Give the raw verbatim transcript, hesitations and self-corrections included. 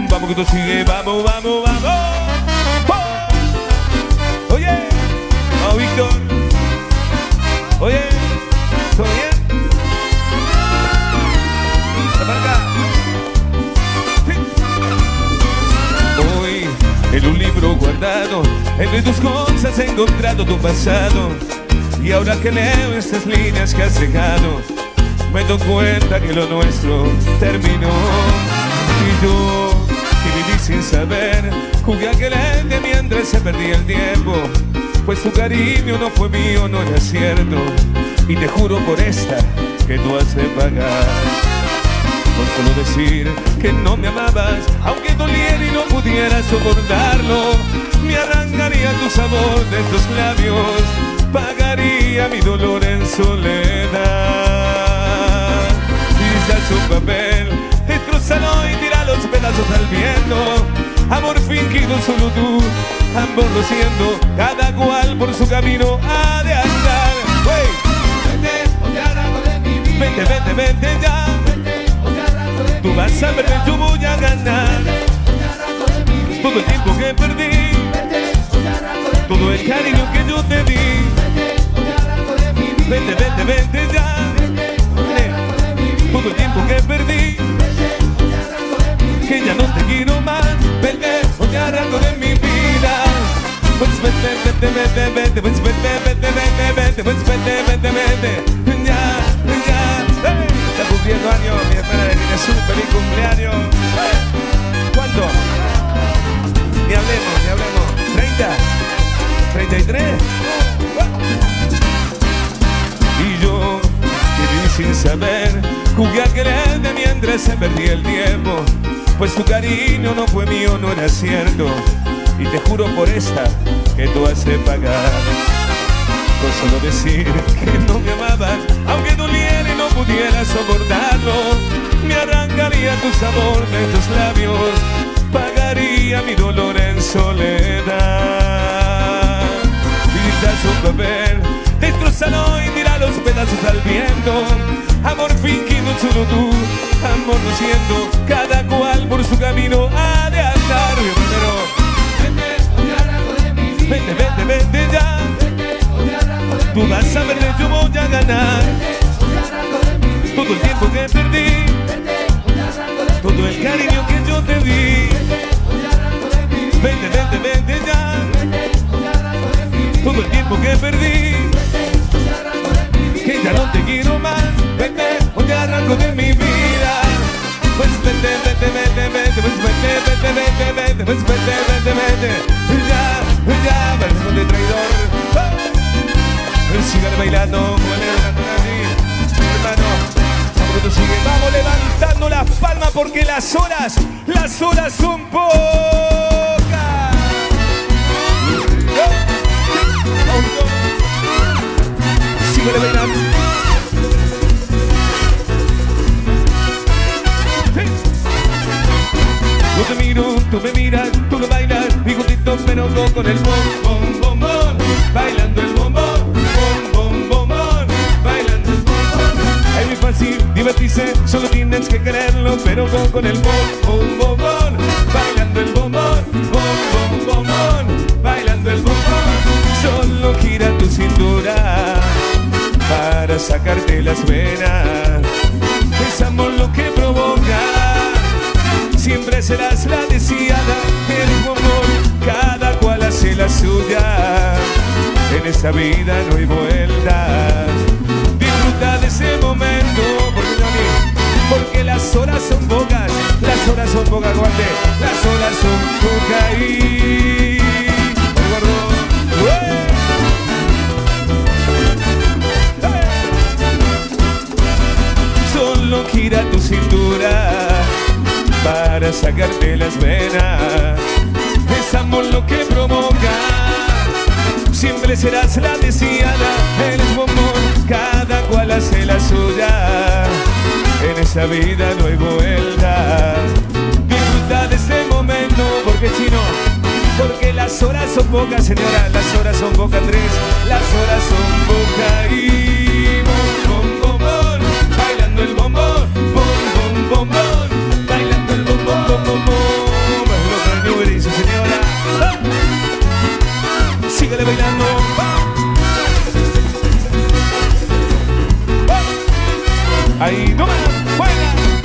Vamos que tú sigue, vamos, vamos, vamos. Oh. Oye, vamos Víctor. Oye, ¿todo bien? Para acá. Sí. Hoy, en un libro guardado, entre tus cosas he encontrado tu pasado. Y ahora que leo estas líneas que has dejado, me doy cuenta que lo nuestro terminó. Y yo, que viví sin saber, jugué a quererte mientras se perdía el tiempo. Pues tu cariño no fue mío, no era cierto. Y te juro por esta que tú has de pagar. Por solo decir que no me amabas, aunque doliera y no pudiera soportarlo, me arrancaría tu sabor de tus labios, pagaría mi dolor en soledad. Quizás un papel, destrozalo y tira los pedazos al viento. Amor fingido solo tú, aborreciendo, cada cual por su camino ha de andar. Wey. Vete, o te arranco de mi vida. Vete, vete, vete ya. Vete, o te arranco de tú mi vas a perder, yo voy a ganar. Vete, o te arranco de mi vida. Todo el tiempo que perdí. Vete, o te arranco de todo mi el cariño que yo te di. Vete, o te arranco de mi vida. Vete, vete, vete ya. Vete, o te arranco de mi vida. Todo el tiempo que perdí. Vete, o te arranco de mi vida. Que ya no te quiero más. Vete, o te arranco de mi vida. Pues vete, vete, vete, vete, pues vete, vete, vete, vete, pues vete, vete, vete. Ya, ya, hey. Está cumpliendo años, mi hermana tiene su feliz cumpleaños. Hey. ¿Cuánto? Ni hablemos, ni hablemos. ¿treinta? ¿treinta y tres? Y yo, que viví sin saber, jugué a quererte mientras se perdía el tiempo. Pues tu cariño no fue mío, no era cierto. Y te juro por esta que tú has de pagar. Con solo decir que no me amabas, aunque doliera y no pudiera soportarlo, me arrancaría tu sabor de tus labios, pagaría mi dolor en soledad. Quizás un papel, destrozalo y tira los pedazos al viento. Amor fingido solo tú, amor no siendo, cada cual por su camino ha de andar. Vete, vete, vete ya. Tú vas a verle, yo voy a ganar. Todo el tiempo que perdí, todo el cariño que yo te di. Vete, vete, vete ya. Todo el tiempo que perdí, que ya no te quiero más. Vete, o te arranco de mi vida. Pues vete, vete, vete, vete, pues vete, vete, vete, vete, pues vete, vete, vete. Ya, ya, versión de traidor. Sígale bailando, muele cantando así, hermano. Vamos que tú sigue, vamos levantando las palmas porque las horas, las horas son pocas. Sígale bailando. Yo te miro, tú me miras, tú lo bailas, mi gustito pero no con el bom, bom, bom, bom, bailando el bombón, bom, bom, bom, bom, bailando el bombón. Es muy fácil divertirse, solo tienes que quererlo, pero no con el bom, bom, bom, bom, bailando el bombón, bom, bom, bom, bom, bailando el bombón. Solo gira tu cintura para sacarte las venas, es amor lo que provoca. Siempre serás la deseada, eres tu amor, cada cual hace la suya. En esta vida no hay vuelta. Disfruta de ese momento, porque, porque las horas son pocas, las horas son pocas, guante, las horas son pocas y... Solo gira tu cintura para sacarte las venas, es amor lo que provoca. Siempre serás la deseada, eres bombón, cada cual hace la suya. En esa vida no hay vuelta. Disfruta de ese momento, porque chino, porque las horas son pocas, señora, las horas son pocas, Andrés, las horas son pocas y bom, bom, bom, bom, bailando el bombón, bom, bom, bom, bom, bailando el bombón, bom, bom, bom. fuera.